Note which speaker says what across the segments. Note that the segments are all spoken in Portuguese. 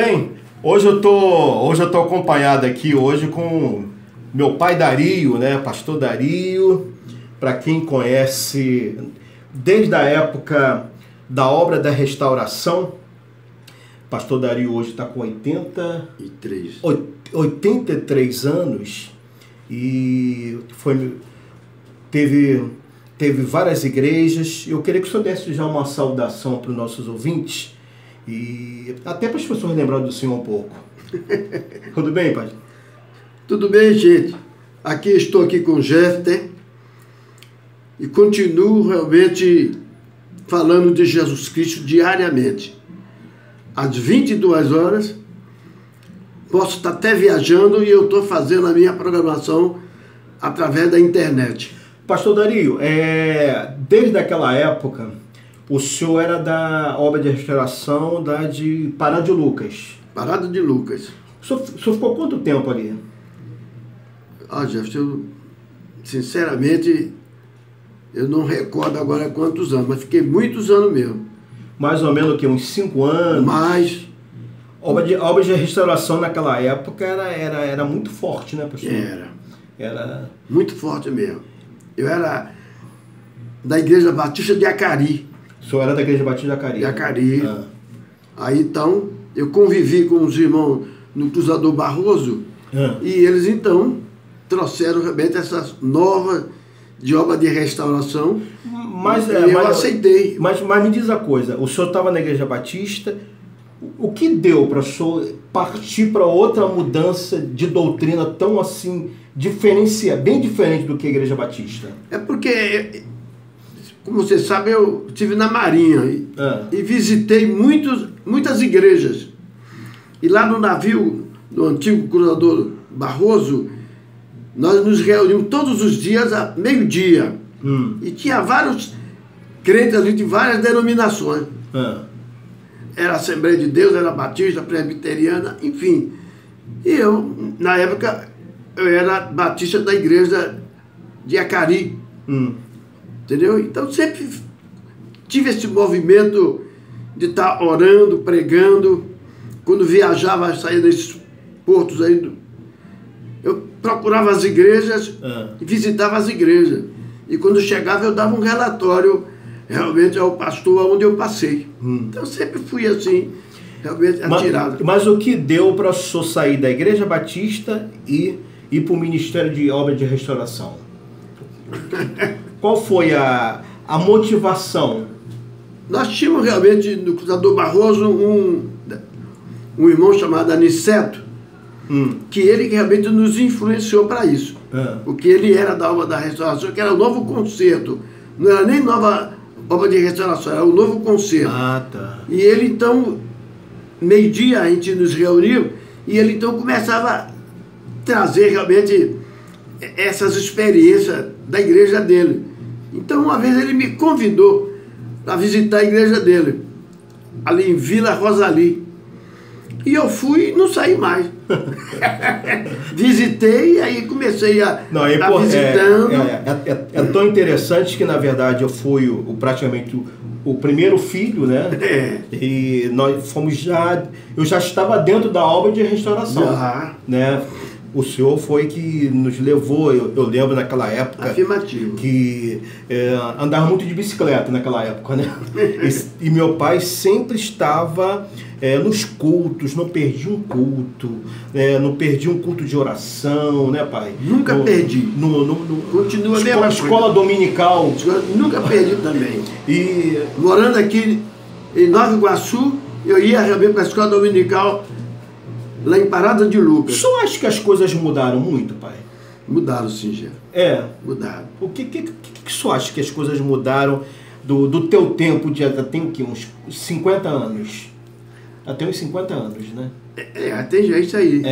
Speaker 1: Bem, hoje eu tô acompanhado aqui hoje com meu pai Dario, né, pastor Dario, para quem conhece desde a época da obra da restauração. Pastor Dario hoje está com 83 anos e teve várias igrejas. Eu queria que o senhor desse já uma saudação para os nossos ouvintes e até para as pessoas lembrarem do senhor um pouco. Tudo bem, pai?
Speaker 2: Tudo bem, gente. Estou aqui com o Jefter e continuo realmente falando de Jesus Cristo diariamente. Às 22 horas, posso estar até viajando e eu estou fazendo a minha programação através da internet.
Speaker 1: Pastor Dario, desde aquela época, o senhor era da obra de restauração de Parada de Lucas.
Speaker 2: Parada de Lucas.
Speaker 1: O senhor ficou quanto tempo ali?
Speaker 2: Jefferson, sinceramente, eu não recordo agora quantos anos, mas fiquei muitos anos mesmo.
Speaker 1: Mais ou menos o quê? Uns 5 anos?
Speaker 2: Mais.
Speaker 1: Obra de restauração naquela época era muito forte, né, pastor?
Speaker 2: Era muito forte mesmo. Eu era da Igreja Batista de Acari.
Speaker 1: O senhor era da Igreja Batista de Acari?
Speaker 2: De Acari. Aí então, eu convivi com os irmãos no Cruzador Barroso e eles então trouxeram realmente essas novas de obra de restauração. Mas eu aceitei.
Speaker 1: Mas me diz a coisa, o senhor estava na Igreja Batista, o que deu para o senhor partir para outra mudança de doutrina tão assim, bem diferente do que a Igreja Batista?
Speaker 2: É porque, como você sabe, eu estive na Marinha e visitei muitas igrejas. E lá no navio, no antigo Cruzador Barroso, nós nos reunimos todos os dias a meio-dia. E tinha vários crentes ali de várias denominações. Era Assembleia de Deus, era Batista, Presbiteriana, enfim. E eu, na época, eu era Batista da Igreja de Acari. Entendeu? Então sempre tive esse movimento de estar orando, pregando. Quando viajava, saía desses portos aí, eu procurava as igrejas e visitava as igrejas. E quando chegava, eu dava um relatório realmente ao pastor onde eu passei. Então, eu sempre fui assim, realmente atirado.
Speaker 1: Mas o que deu para o senhor sair da Igreja Batista e ir para o Ministério de Obra de Restauração? Qual foi a motivação?
Speaker 2: Nós tínhamos realmente, no Cruzador Barroso, um irmão chamado Aniceto, que ele realmente nos influenciou para isso. Porque ele era da obra da restauração, que era o novo concerto. Não era nem nova obra de restauração, era o novo concerto. E ele então, meio-dia a gente nos reuniu, e ele então começava a trazer realmente essas experiências da igreja dele. Então uma vez ele me convidou para visitar a igreja dele, ali em Vila Rosali. E eu fui e não saí mais. Visitei e aí comecei a visitando.
Speaker 1: É tão interessante que, na verdade, eu fui praticamente o primeiro filho, né? E nós fomos eu já estava dentro da obra de restauração. Né? O senhor foi que nos levou, eu lembro naquela época.
Speaker 2: Afirmativo.
Speaker 1: Que andava muito de bicicleta naquela época, né? E meu pai sempre estava nos cultos, não perdi um culto, não perdi um culto de oração, né, pai?
Speaker 2: Nunca perdi.
Speaker 1: Continua a mesma escola dominical.
Speaker 2: Nunca perdi também.
Speaker 1: E
Speaker 2: morando aqui em Nova Iguaçu, eu ia realmente para a escola dominical lá em Parada de Lucas.
Speaker 1: O senhor acha que as coisas mudaram muito, pai?
Speaker 2: Mudaram, sim, Jeff.
Speaker 1: Mudaram. O que o senhor acha que as coisas mudaram do teu tempo de já tem o quê? Uns 50 anos? Até uns 50 anos, né?
Speaker 2: Tem isso aí.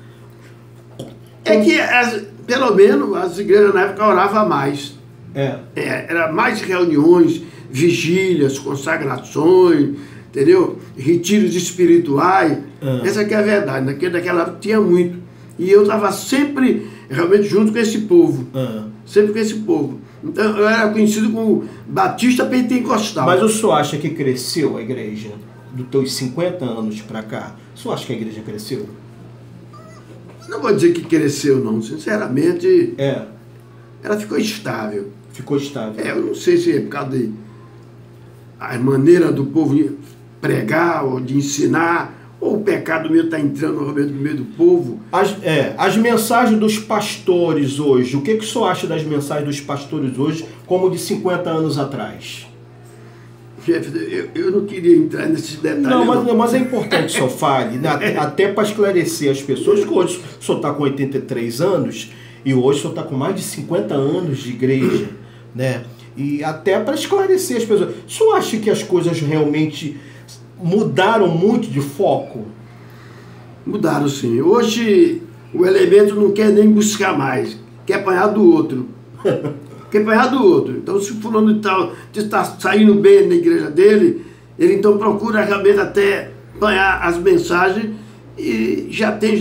Speaker 2: Que, pelo menos, as igrejas na época oravam mais. Era mais reuniões, vigílias, consagrações, entendeu? Retiros espirituais. Essa que é a verdade. Naquela época tinha muito. E eu estava sempre realmente junto com esse povo. Sempre com esse povo. Então eu era conhecido como Batista Pentecostal.
Speaker 1: Mas o senhor acha que cresceu a igreja dos teus 50 anos para cá? O senhor acha que a igreja cresceu?
Speaker 2: Não vou dizer que cresceu, não. Sinceramente,
Speaker 1: É.
Speaker 2: ela ficou estável.
Speaker 1: Ficou estável.
Speaker 2: Eu não sei se é por causa a maneira do povo pregar ou de ensinar, ou o pecado mesmo está entrando realmente no meio do povo.
Speaker 1: As mensagens dos pastores hoje, o que o senhor acha das mensagens dos pastores hoje como de 50 anos atrás?
Speaker 2: Chefe, eu não queria entrar nesses detalhes.
Speaker 1: Não, mas é importante que o senhor fale, né? Até para esclarecer as pessoas, que hoje o senhor está com 83 anos e hoje o senhor está com mais de 50 anos de igreja, né? E até para esclarecer as pessoas. O senhor acha que as coisas realmente mudaram muito de foco?
Speaker 2: Mudaram, sim. Hoje o elemento não quer nem buscar mais, quer apanhar do outro. Quer apanhar do outro. Então, se o fulano de tal está saindo bem na igreja dele, ele então procura realmente até apanhar as mensagens e já tem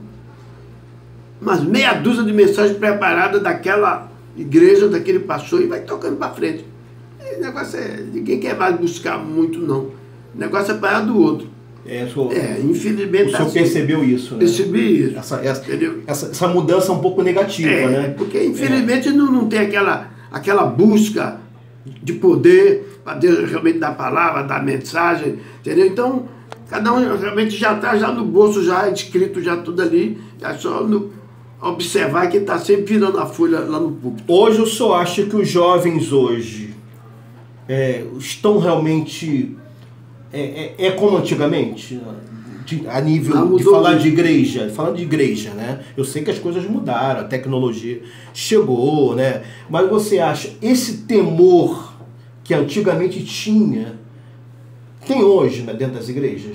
Speaker 2: umas meia dúzia de mensagens preparadas daquela igreja, daquele pastor, e vai tocando para frente. O negócio ninguém quer mais buscar muito, não. O negócio é apanhar do outro. Infelizmente.
Speaker 1: O senhor percebeu isso, né?
Speaker 2: Percebi isso.
Speaker 1: Essa mudança um pouco negativa, né?
Speaker 2: Porque infelizmente não tem aquela busca de poder para Deus realmente dar palavra, dar mensagem, entendeu? Então, cada um realmente já está já no bolso, já escrito, já tudo ali, é só observar que está sempre virando a folha lá no púlpito.
Speaker 1: Hoje o senhor acha que os jovens hoje estão realmente... É como antigamente, a nível de falar de igreja, falando de igreja, né? Eu sei que as coisas mudaram, a tecnologia chegou, né? Mas você acha esse temor que antigamente tinha, tem hoje, né, dentro das igrejas?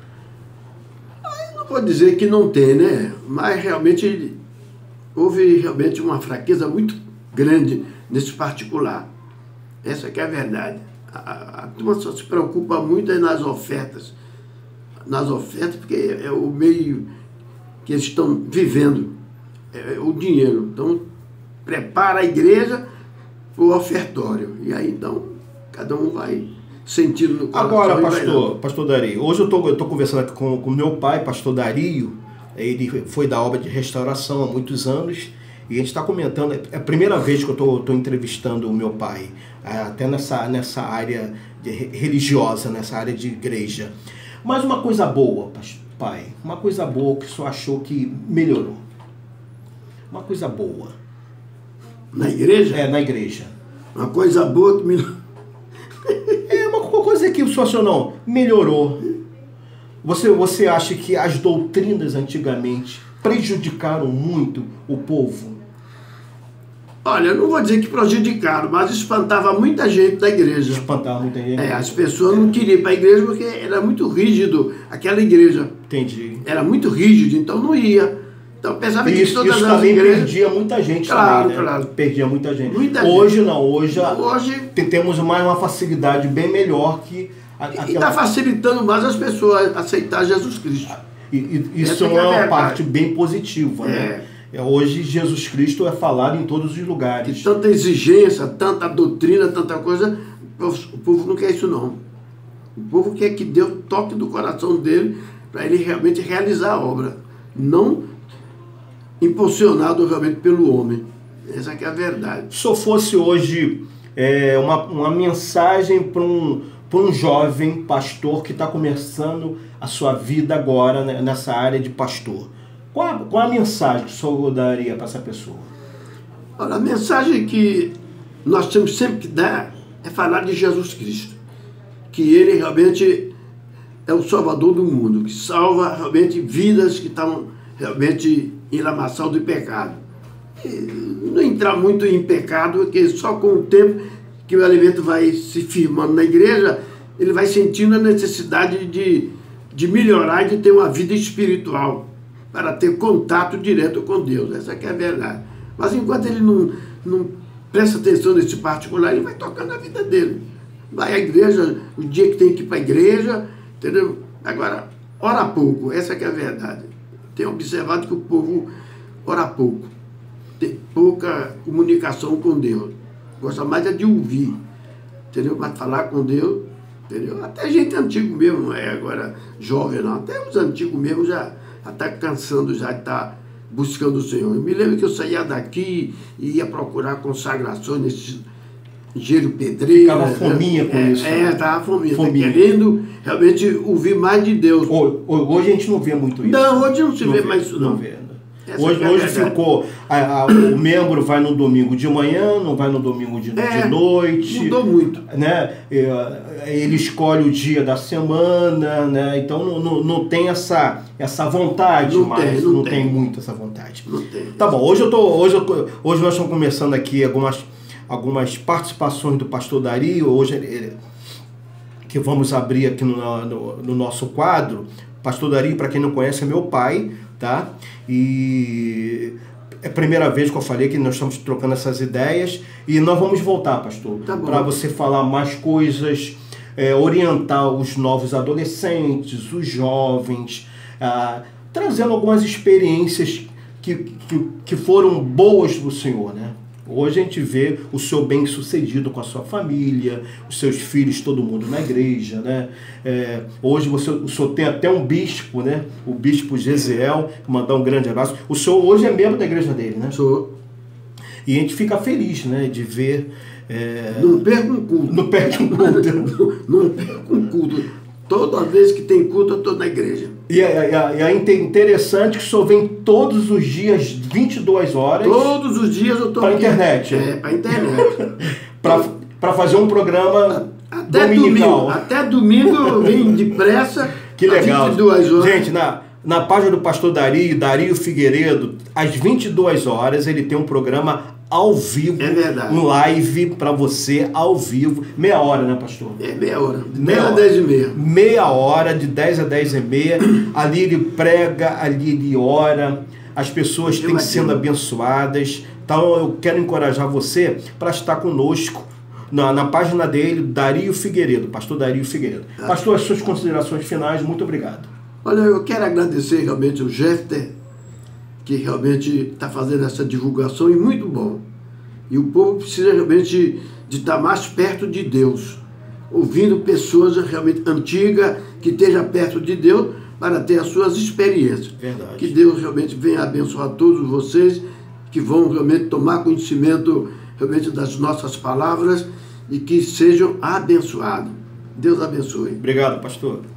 Speaker 2: Eu não vou dizer que não tem, né? Mas realmente houve realmente uma fraqueza muito grande nesse particular. Essa que é a verdade. A turma só se preocupa muito nas ofertas. Nas ofertas, porque é o meio que eles estão vivendo, é o dinheiro. Então, prepara a igreja para o ofertório. E aí, então, cada um vai sentindo no coração.
Speaker 1: Agora, pastor Dario, hoje eu estou conversando aqui com meu pai, pastor Dario. Ele foi da obra de restauração há muitos anos. E a gente está comentando, é a primeira vez que eu estou entrevistando o meu pai, até nessa área religiosa, nessa área de igreja. Mas uma coisa boa, pai, uma coisa boa que o senhor achou que melhorou. Uma coisa boa.
Speaker 2: Na igreja?
Speaker 1: Na igreja.
Speaker 2: Uma coisa boa que melhorou.
Speaker 1: Uma coisa que o senhor achou, não, melhorou. Você acha que as doutrinas antigamente prejudicaram muito o povo?
Speaker 2: Olha, eu não vou dizer que prejudicaram, mas espantava muita gente da igreja.
Speaker 1: Espantava muita gente.
Speaker 2: As pessoas não queriam ir para a igreja porque era muito rígido aquela igreja.
Speaker 1: Entendi.
Speaker 2: Era muito rígido, então não ia. Então pensava que todas
Speaker 1: isso
Speaker 2: as
Speaker 1: também
Speaker 2: igrejas...
Speaker 1: perdia muita gente.
Speaker 2: Claro,
Speaker 1: também, né?
Speaker 2: claro.
Speaker 1: Perdia muita gente.
Speaker 2: Hoje
Speaker 1: não, hoje temos mais uma facilidade bem melhor que...
Speaker 2: E está facilitando mais as pessoas aceitar Jesus Cristo.
Speaker 1: Isso é uma parte bem positiva, né? Hoje Jesus Cristo é falado em todos os lugares.
Speaker 2: De tanta exigência, tanta doutrina, tanta coisa, o povo não quer isso não. O povo quer que Deus toque do coração dele para ele realmente realizar a obra. Não impulsionado realmente pelo homem. Essa que é a verdade.
Speaker 1: Se eu fosse hoje uma mensagem para um jovem pastor que está começando a sua vida agora, né, nessa área de pastor, qual a mensagem que o senhor daria para essa pessoa?
Speaker 2: Olha, a mensagem que nós temos sempre que dar é falar de Jesus Cristo. Que ele realmente é o salvador do mundo, que salva realmente vidas que estão realmente em lamaçal do pecado. E não entrar muito em pecado, porque só com o tempo que o elemento vai se firmando na igreja, ele vai sentindo a necessidade de melhorar e de ter uma vida espiritual, para ter contato direto com Deus. Essa que é a verdade. Mas enquanto ele não presta atenção nesse particular, ele vai tocando a vida dele. Vai à igreja, o dia que tem que ir para a igreja, entendeu? Agora, ora pouco, essa que é a verdade. Tenho observado que o povo ora pouco. Tem pouca comunicação com Deus. Gosta mais é de ouvir, entendeu? Mas falar com Deus, Entendeu? Até gente antigo mesmo, não é agora jovem não, até os antigos mesmo já está cansando já de estar buscando o Senhor. Eu me lembro que eu saía daqui e ia procurar consagrações nesse Engenheiro Pedreira.
Speaker 1: Ficava fominha com isso.
Speaker 2: Estava fominha. Querendo realmente ouvir mais de Deus.
Speaker 1: Hoje a gente não vê muito isso.
Speaker 2: Não, hoje não se vê mais isso não.
Speaker 1: Não vê. Hoje ficou, o membro vai no domingo de manhã, não vai no domingo de noite.
Speaker 2: Mudou muito.
Speaker 1: Né? Ele escolhe o dia da semana, né? Então não tem essa vontade mais, não tem muito essa vontade.
Speaker 2: Não tem.
Speaker 1: Tá bom, hoje nós estamos começando aqui algumas participações do pastor Dario, hoje que vamos abrir aqui no nosso quadro. Pastor Dario, para quem não conhece, é meu pai, tá? E é a primeira vez que eu falei que nós estamos trocando essas ideias e nós vamos voltar, pastor, para você falar mais coisas, orientar os novos adolescentes, os jovens, trazendo algumas experiências que foram boas do Senhor, né? Hoje a gente vê o senhor bem sucedido com a sua família, os seus filhos, todo mundo na igreja, né? Hoje o senhor tem até um bispo, né? O bispo Gesiel, mandar um grande abraço. O senhor hoje é membro da igreja dele, né?
Speaker 2: Sou.
Speaker 1: E a gente fica feliz, né? De ver...
Speaker 2: Não perca um culto.
Speaker 1: Não perca um culto.
Speaker 2: Não perca um culto. Toda vez que tem culto, eu estou na igreja.
Speaker 1: E é interessante que o senhor vem todos os dias, 22 horas.
Speaker 2: Todos os dias eu estou
Speaker 1: para a internet.
Speaker 2: Para a internet.
Speaker 1: Para fazer um programa
Speaker 2: até
Speaker 1: dominical.
Speaker 2: Até domingo eu venho depressa.
Speaker 1: Que legal.
Speaker 2: 22 horas.
Speaker 1: Gente, na página do pastor Dario Figueiredo, às 22 horas, ele tem um programa ao vivo,
Speaker 2: é verdade,
Speaker 1: um live para você ao vivo, meia hora, né, pastor?
Speaker 2: Meia hora, de 10 a 10 e meia.
Speaker 1: Meia hora, de 10 a 10 e meia, ali ele prega, ali ele ora, as pessoas têm sendo abençoadas. Então eu quero encorajar você para estar conosco na página dele, Dario Figueiredo, pastor Dario Figueiredo. Pastor, as suas considerações finais, muito obrigado.
Speaker 2: Olha, eu quero agradecer realmente o Jefter, que realmente está fazendo essa divulgação e muito bom. E o povo precisa realmente de estar mais perto de Deus, ouvindo pessoas realmente antigas, que estejam perto de Deus, para ter as suas experiências.
Speaker 1: Verdade.
Speaker 2: Que Deus realmente venha abençoar todos vocês, que vão realmente tomar conhecimento realmente das nossas palavras e que sejam abençoados. Deus abençoe.
Speaker 1: Obrigado, pastor.